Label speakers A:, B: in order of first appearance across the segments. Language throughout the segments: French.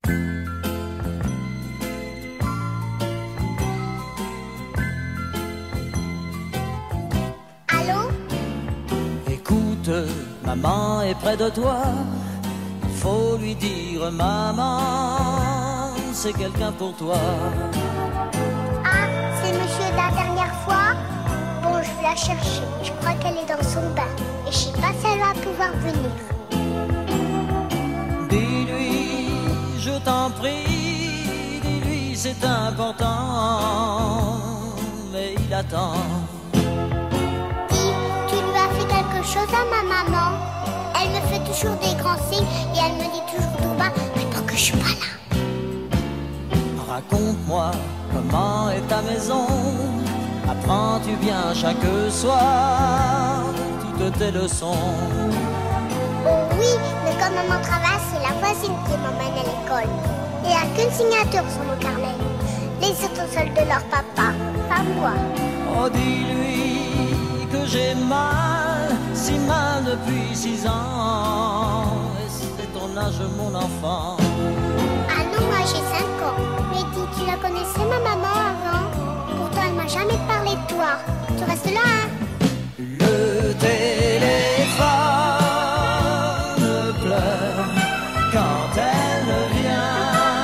A: Allô?
B: Écoute, maman est près de toi. Il faut lui dire, maman, c'est quelqu'un pour toi.
A: Ah, c'est le monsieur de la dernière fois? Bon, je vais la chercher. Je crois qu'elle est dans son bain. Et je sais pas si elle va pouvoir venir.
B: Dis-lui, je t'en prie, dis-lui, c'est important, mais il attend.
A: Dis, tu lui as fait quelque chose à ma maman? Elle me fait toujours des grands signes et elle me dit toujours tout bas, mais pour que je suis pas là.
B: Raconte-moi comment est ta maison. Apprends-tu bien chaque soir toutes tes leçons?
A: Oh oui, mais comme maman travaille, c'est la voisine qui m'emmène à l'école. Il n'y a qu'une signature sur mon carnet. Les autres sont celles de leur papa, pas moi.
B: Oh, dis-lui que j'ai mal, si mal depuis 6 ans. Et c'est ton âge, mon enfant.
A: Ah non, moi j'ai 5 ans. Mais dis, tu la connaissais ma maman avant? Pourtant elle m'a jamais parlé de toi. Tu restes là, hein?
B: Le téléphone pleure quand elle ne vient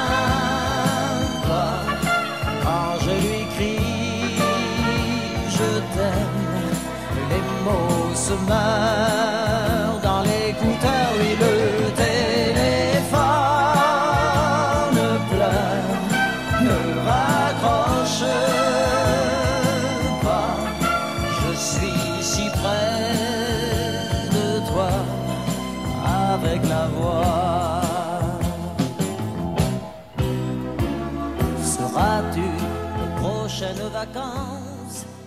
B: pas. Quand je lui crie je t'aime, les mots se meurent dans l'écouteur. Oui, le téléphone pleure, ne raccroche pas. Je suis si près de toi avec la voix. Seras-tu aux prochaines vacances?